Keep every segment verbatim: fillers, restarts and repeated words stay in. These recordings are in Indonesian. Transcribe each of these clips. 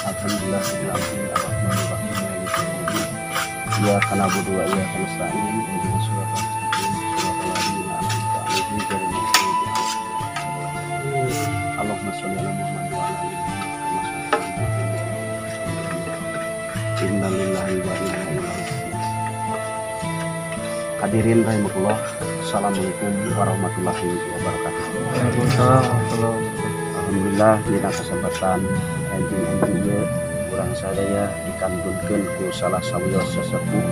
Alhamdulillah rabbil alamin arrahmanir rahim maliki yaumiddin. Iyyaka na'budu wa iyyaka nasta'in ihdinas siratal mustaqim siratal ladzina an'amta 'alaihim ghairil maghdubi 'alaihim. Allahumma shalli 'ala Muhammad wa 'ala ali Muhammad. Inna lillahi wa inna ilaihi raji'un. Hadirin rahimakumullah. Assalamualaikum warahmatullahi wabarakatuh. Alhamdulillah dina kesempatan enjing-enjing ieu urang sadaya dikandungkeun ku salah sawiyo sesepuh.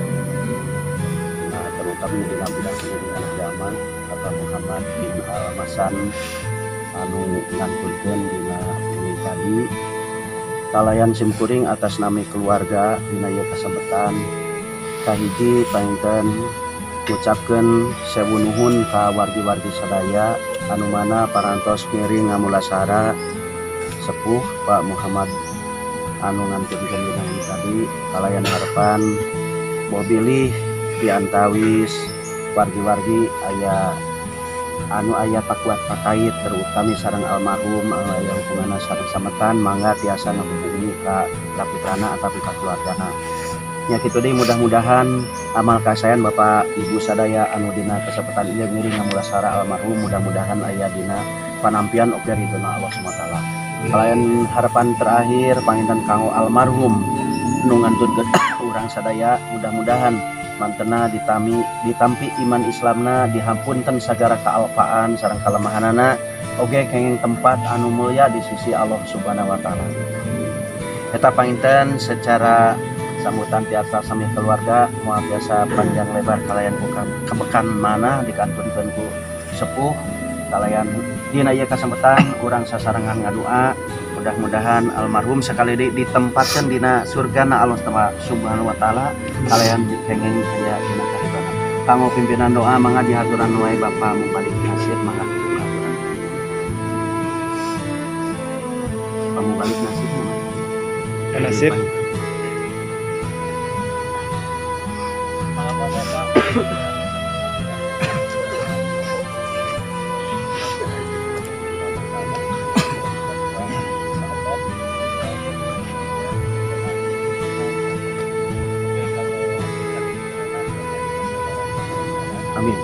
Nah, terutama dina bidang pendidikan agama Bapak Muhammad bin Al-Masan anu ngandungkeun dina ini tadi kalayan simkuring atas nami keluarga dina ieu kesempatan kahiji painten ucapkeun sewu nuhun ka wargi-wargi sadaya anu mana parantos miring ngamulasara sepuh Pak Muhammad anu ngantikeun bidang ini tadi kalayan harapan mobilih diantawis wargi-wargi aya anu aya pakuat pakait terutama sareng almarhum anu aya hubunganna sareng sametan mangga tiasa ngahubungi ka putrana ataupun ka keluargana. Ya kitu deui mudah-mudahan amal kasayan Bapak Ibu sadaya anu dina kesempatan ieu ngiring ngamulasara almarhum mudah-mudahan aya dina panampian oge ridona Allah Subhanahu wa taala. Kalayan harapan terakhir panginten kanggo almarhum nu ngantun urang sadaya mudah-mudahan mantena ditami ditampi iman Islamna dihampunten sagara kaalpaan sareng kalemahanana oge kenging tempat anu mulya di sisi Allah Subhanahu wa taala. Eta panginten secara sambutan tiasa sami keluarga moal biasa panjang lebar kalayan ku kebekan mana dikantunkeun ku sepuh kalayan dina ieu kasempetan urang sasarengan ngadua mudah-mudahan almarhum sekali di, ditempatkan dina surgana Allah Subhanahu wa taala kalayan kenging aya dina kahibana. Kanggo pimpinan doa mangga dihaturan wae Bapak Mubalik Nasir mangga dihaturan. Pak Mubalik Nasir mangga. Nasir. Amin.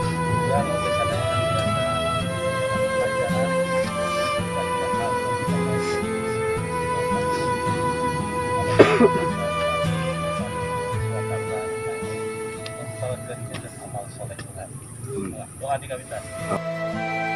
Doa dikabinkan.